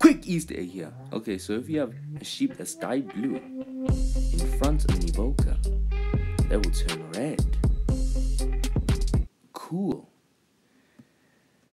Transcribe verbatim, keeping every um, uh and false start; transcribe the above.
Quick Easter egg here. Okay, so if you have a sheep that's dyed blue in front of an evoker, that will turn red. Cool.